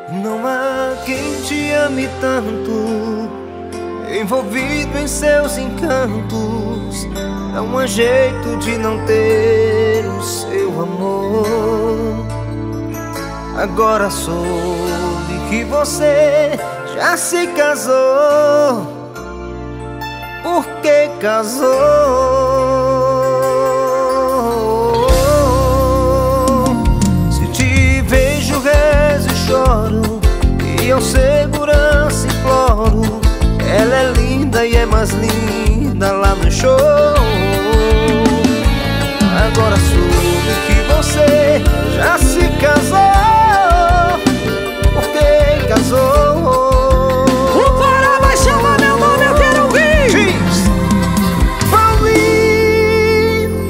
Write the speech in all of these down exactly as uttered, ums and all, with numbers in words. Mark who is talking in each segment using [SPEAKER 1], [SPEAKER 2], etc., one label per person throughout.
[SPEAKER 1] Não há quem te ame tanto, envolvido em seus encantos. Não há jeito de não ter o seu amor. Agora soube que você já se casou. Por que casou? Se te vejo, rezo e choro, e ao segurança imploro. Ela é linda e é mais linda lá no show. Agora soube que você já se casou. Por que casou?
[SPEAKER 2] O Pará vai chamar meu nome, eu quero ouvir.
[SPEAKER 1] Diz Paulinho.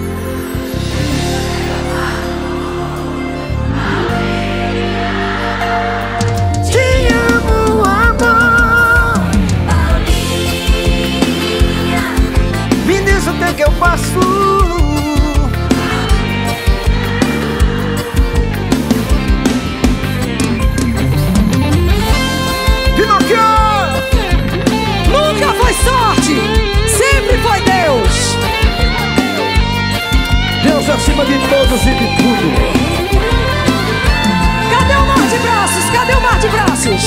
[SPEAKER 1] Te amo, amor. Paulinha, me diz o que que eu faço.
[SPEAKER 2] Nunca foi sorte, sempre foi Deus.
[SPEAKER 3] Deus acima de todos e de tudo.
[SPEAKER 2] Cadê o mar de braços? Cadê o mar de braços?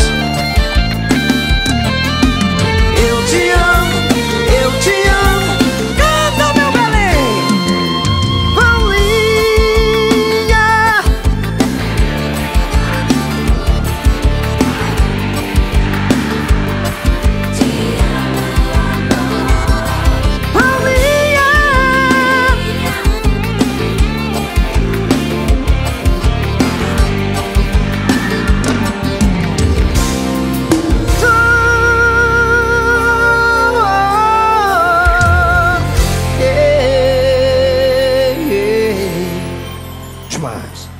[SPEAKER 1] Eu te amo, eu te amo.
[SPEAKER 2] Canta, meu Belém.
[SPEAKER 1] Paulinha, Paulinha,
[SPEAKER 3] Demais.